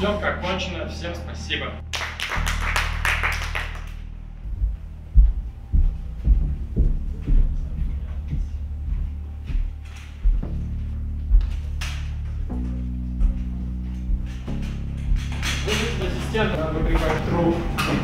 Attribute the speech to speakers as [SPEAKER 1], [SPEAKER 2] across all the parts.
[SPEAKER 1] Съемка окончена. Всем спасибо. Вызовите ассистента, надо прикрывать труп.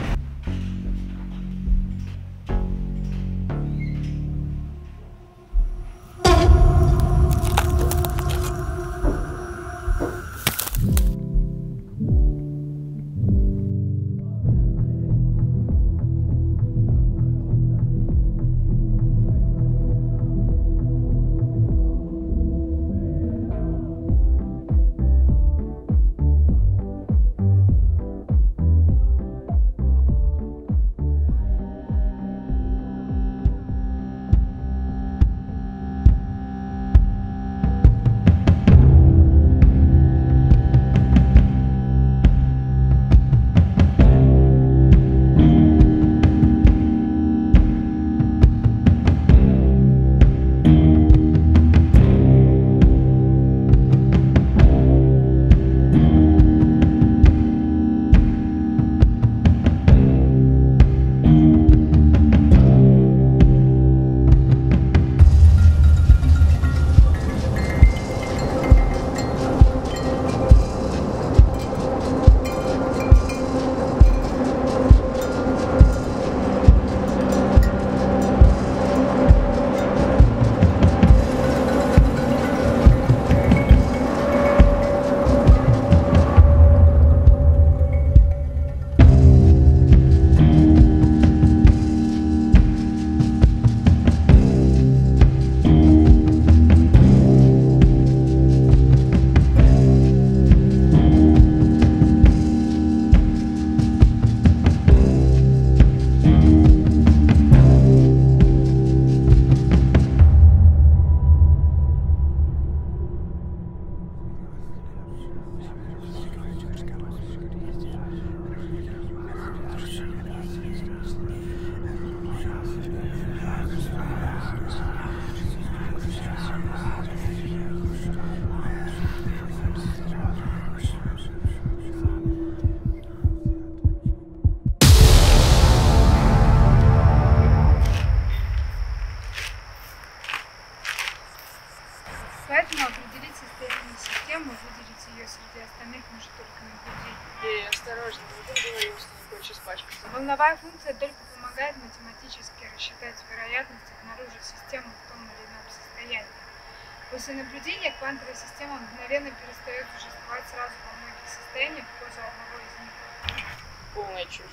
[SPEAKER 2] Поэтому определить состояние системы, выделить ее среди остальных может только наблюдение.
[SPEAKER 3] Осторожно, не говорил, что не хочешь испачкаться.
[SPEAKER 2] Волновая функция только помогает математически рассчитать вероятность обнаружить систему в том или ином состоянии. После наблюдения квантовая система мгновенно перестает существовать сразу во многих состояниях в пользу одного из них.
[SPEAKER 3] Полная чушь.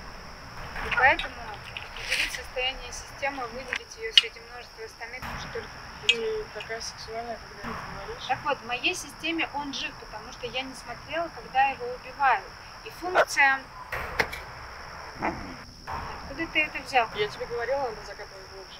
[SPEAKER 2] И поэтому определить состояние системы, выделить ее среди множества остальных может только наблюдение.
[SPEAKER 3] Ты такая сексуальная, когда ты говоришь.
[SPEAKER 2] Так вот, в моей системе он жив, потому что я не смотрела, когда его убивают. И функция... Откуда ты это взял?
[SPEAKER 3] Я тебе говорила, надо закапывать глубже.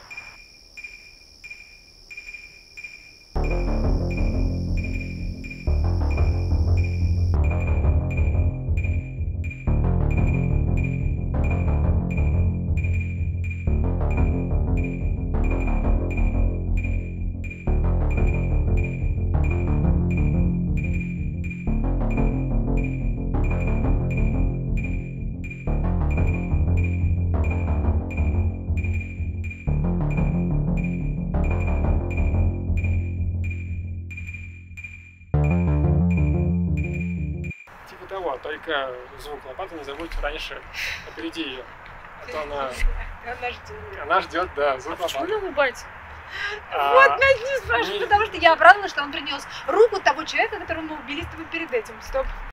[SPEAKER 1] Того, только звук лопаты не забудь раньше, опереди ее. А то она
[SPEAKER 2] ждет.
[SPEAKER 1] Она ждет, да, звук лопаты.
[SPEAKER 3] Почему он улыбается?
[SPEAKER 2] Вот, не спрашивай, потому что я обрадовалась, что он принес руку того человека, которого мы убили с тобой перед этим. Стоп.